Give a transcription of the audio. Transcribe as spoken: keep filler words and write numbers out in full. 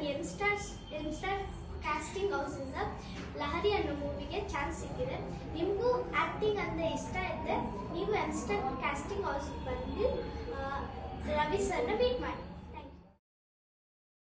Youngsters youngster casting ಹೌಸಿಂದ ಲಹರಿ ಅನ್ನೋ ಮೂವಿಗೆ ಚಾನ್ಸ್ ಸಿಕ್ಕಿದೆ. ನಿಮಗೂ ಆ್ಯಕ್ಟಿಂಗ್ ಅಂದರೆ ಇಷ್ಟ ಇದ್ದರೆ ನೀವು ಯಂಗ್ಸ್ಟರ್ ಕಾಸ್ಟಿಂಗ್ ಹೌಸ್ಗೆ ಬಂದು ರವಿ ಸರ್ನ ಮೀಟ್ ಮಾಡಿ.